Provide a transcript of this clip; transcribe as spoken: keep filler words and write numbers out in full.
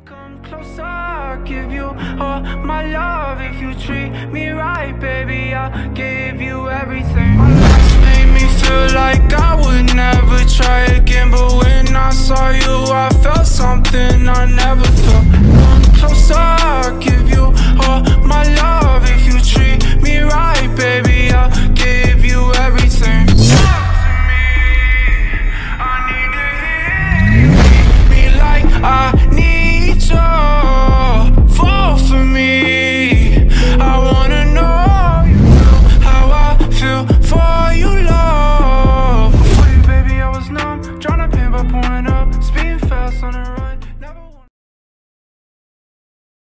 Come closer, I'll give you all my love. If you treat me right, baby, I'll give you everything. My life made me feel like I would never try again.